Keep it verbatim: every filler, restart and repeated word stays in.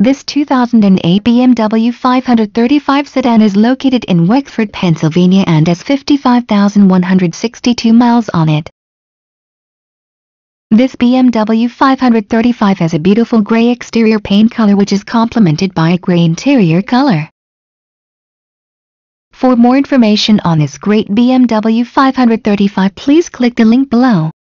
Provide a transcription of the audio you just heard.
This two thousand eight B M W five thirty-five sedan is located in Wexford, Pennsylvania and has fifty-five thousand one hundred sixty-two miles on it. This B M W five thirty-five has a beautiful gray exterior paint color which is complemented by a gray interior color. For more information on this great B M W five thirty-five, please click the link below.